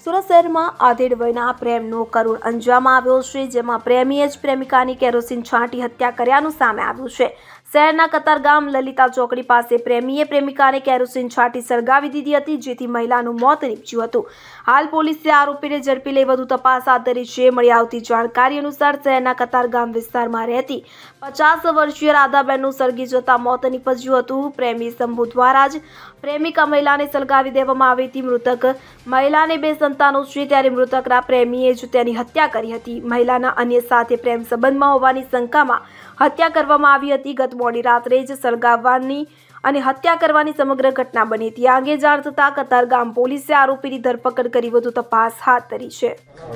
સુરત શહેરમાં આધેડ વયના પ્રેમનો કરુણ અંજામ આવ્યો છે, જેમાં પ્રેમીએ જ પ્રેમિકાની કેરોસીન છાંટી હત્યા કર્યાનું સામે આવ્યું છે। શહેરના કતારગામ લલિતા ચોકડી પાસે પ્રેમીએ પ્રેમિકાને કેરોસીન છાંટી સળગાવી દીધી હતી, જેથી મહિલાનું મોત નીપજ્યું હતું। હાલ પોલીસે આરોપીને ઝડપી લઈ વધુ તપાસ હાથ ધરી છે। મળી આવતી જાણકારી અનુસાર શહેરના કતારગામ વિસ્તારમાં રહેતી 50 વર્ષીય રાધાબેનનું સળગી જતા મોત નીપજ્યું હતું। પ્રેમી શંભુ દ્વારા જ પ્રેમિકા મહિલાને સળગાવી દેવામાં આવી હતી। મૃતક મહિલાને 2 સંતાનો છે, ત્યારે મૃતકના પ્રેમીએ જ તેની હત્યા કરી હતી। મહિલાના અન્ય સાથે પ્રેમ સંબંધમાં હોવાની શંકામાં હત્યા કરવામાં આવી હતી। ગત મોડી રાત્રે જ સળગાવવાની અને હત્યા કરવાની સમગ્ર ઘટના બની હતી। આ અંગે જાણ થતાં કતારગામ પોલીસે આરોપીની ધરપકડ કરી વધુ તપાસ હાથ ધરી છે।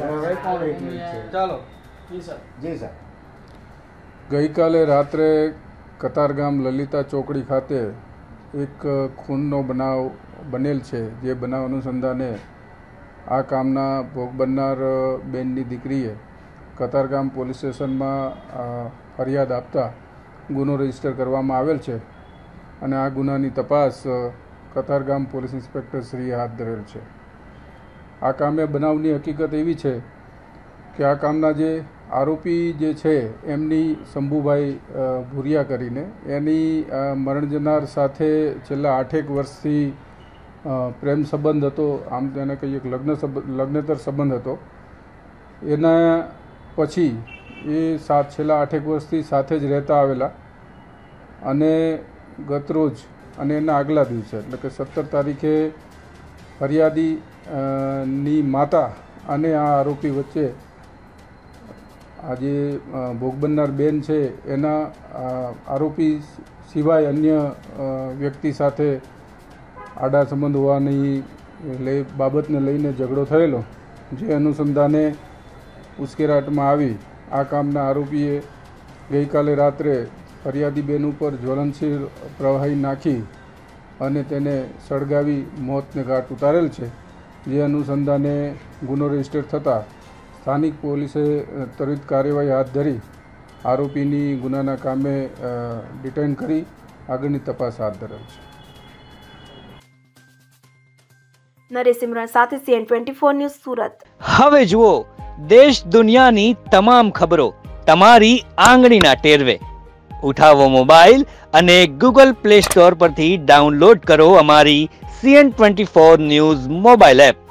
ગઈકાલે રાત્રે કતારગામ લલિતા ચોકડી ખાતે એક ખૂનનો બનાવ બનેલ છે, જે બનાવ અનુસંધાને આ કામના ભોગ બનનાર બેનની દીકરીએ કતારગામ પોલીસ સ્ટેશનમાં ફરિયાદ આપતા ગુનો રજીસ્ટર કરવામાં આવેલ છે અને આ ગુનાની તપાસ કતારગામ પોલીસ ઇન્સ્પેક્ટર શ્રીએ હાથ ધરેલ છે। આ કામે બનાવની હકીકત એવી છે કે આ કામના જે આરોપી જે છે એમની શંભુભાઈ ભુરિયા કરીને એની મરણ જનાર સાથે છેલ્લા 8 વર્ષથી પ્રેમ સંબંધ હતો। આમ તેને કહીએ કે લગ્નેતર સંબંધ હતો। એના પછી એ છેલ્લા 8 વર્ષથી સાથે જ રહેતા આવેલા અને ગતરોજ અને એના આગલા દિવસે એટલે કે 17 તારીખે ફરિયાદી ની માતા અને આ આરોપી વચ્ચે આજે ભોગ બનનાર બેન છે એના આરોપી સિવાય અન્ય વ્યક્તિ સાથે આડા સંબંધ હોવાની બાબતને લઈને ઝઘડો થયેલો, જે અનુસંધાને ઉશ્કેરાટમાં આવી આ કામના આરોપીએ ગઈકાલે રાત્રે ફરિયાદી બેન ઉપર જ્વલનશીલ પ્રવાહી નાખી અને તેને સળગાવી મોતને ઘાટ ઉતારેલ છે। જે અનુસંધાને ગુનો રજીસ્ટર થતાં સ્થાનિક પોલીસે ત્વરિત કાર્યવાહી હાથ ધરી આરોપીની ગુનાના કામે ડિટેન કરી આગળની તપાસ હાથ ધરેલ છે। નરેશ સિમરન સાથે CN24 ન્યૂઝ સુરત। હવે જુઓ દેશ દુનિયાની તમામ ખબરો તમારી આંગળીના ટેરવે। ઉઠાવો મોબાઈલ અને Google Play Store પરથી ડાઉનલોડ કરો અમારી CN24 ન્યૂઝ મોબાઈલ એપ।